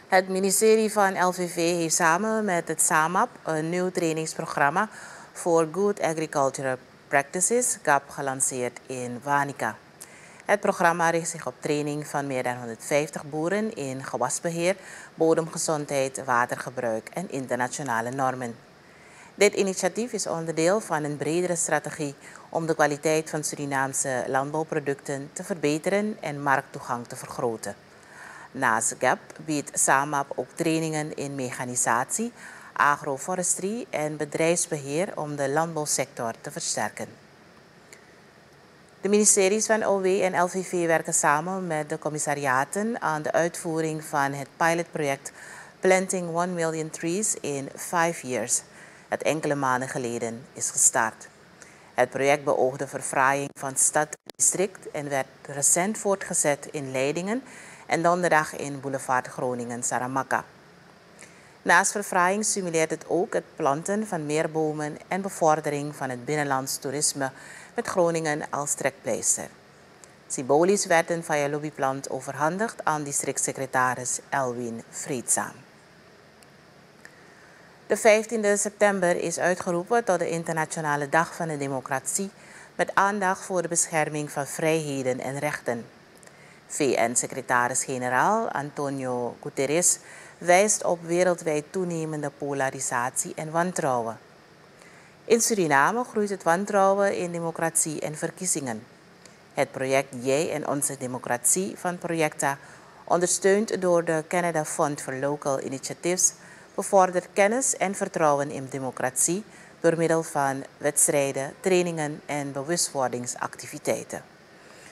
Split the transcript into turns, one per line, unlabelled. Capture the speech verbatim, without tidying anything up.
Het ministerie van L V V heeft samen met het SAMAP een nieuw trainingsprogramma voor Good Agricultural Practices (G A P) gelanceerd in Wanica. Het programma richt zich op training van meer dan honderdvijftig boeren in gewasbeheer, bodemgezondheid, watergebruik en internationale normen. Dit initiatief is onderdeel van een bredere strategie om de kwaliteit van Surinaamse landbouwproducten te verbeteren en markttoegang te vergroten. Naast G A P biedt SAMAP ook trainingen in mechanisatie, agroforestry en bedrijfsbeheer om de landbouwsector te versterken. De ministeries van O W en L V V werken samen met de commissariaten aan de uitvoering van het pilotproject Planting one million Trees in five years, dat enkele maanden geleden is gestart. Het project beoogde verfraaiing van stad en district en werd recent voortgezet in Leidingen en donderdag in Boulevard Groningen-Saramaka. Naast verfraaiing stimuleert het ook het planten van meer bomen en bevordering van het binnenlands toerisme met Groningen als trekpleister. Symbolisch werd een Fayalubi-plant overhandigd aan districtssecretaris Elwin Vreedzaam. De vijftiende september is uitgeroepen tot de Internationale Dag van de Democratie met aandacht voor de bescherming van vrijheden en rechten. V N-secretaris-generaal Antonio Guterres wijst op wereldwijd toenemende polarisatie en wantrouwen. In Suriname groeit het wantrouwen in democratie en verkiezingen. Het project Jij en Onze Democratie van Projecta, ondersteund door de Canada Fund for Local Initiatives, bevordert kennis en vertrouwen in democratie door middel van wedstrijden, trainingen en bewustwordingsactiviteiten.